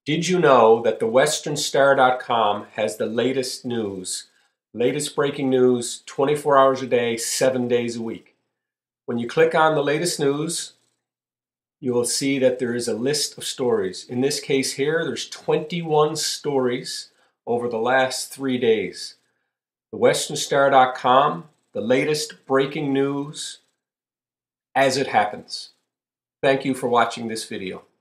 Did you know that the westernstar.com has the latest news, latest breaking news, 24 hours a day, 7 days a week? When you click on the latest news, you will see that there is a list of stories. In this case here, there's 21 stories over the last 3 days. The westernstar.com, the latest breaking news as it happens. Thank you for watching this video.